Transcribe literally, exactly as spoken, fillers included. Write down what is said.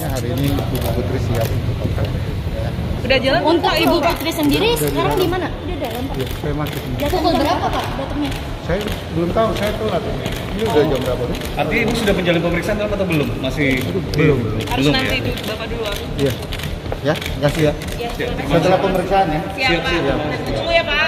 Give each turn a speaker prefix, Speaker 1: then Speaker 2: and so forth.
Speaker 1: secepatnya hari ini Ibu Putri siap untuk kontak. Ya.
Speaker 2: Udah jalan?
Speaker 3: Untuk Ibu Putri sendiri
Speaker 1: Udah
Speaker 3: sekarang
Speaker 1: jalan.
Speaker 3: di mana? Udah dalam Pak.
Speaker 1: Ya, saya masih di sini.
Speaker 3: Pukul berapa Pak datangnya?
Speaker 1: Saya belum tahu, saya telat. Ini udah jam berapa nih?
Speaker 4: Artinya Ibu sudah menjalani pemeriksaan atau belum? Masih
Speaker 1: Belum.
Speaker 2: Harus
Speaker 4: belum
Speaker 2: nanti
Speaker 4: ya?
Speaker 2: dulu, Bapak duluan.
Speaker 1: Iya. Ya, kasih ya.
Speaker 2: Ya,
Speaker 1: Setelah pemeriksaan ya.
Speaker 2: siap, Pak. Tunggu ya, Pak.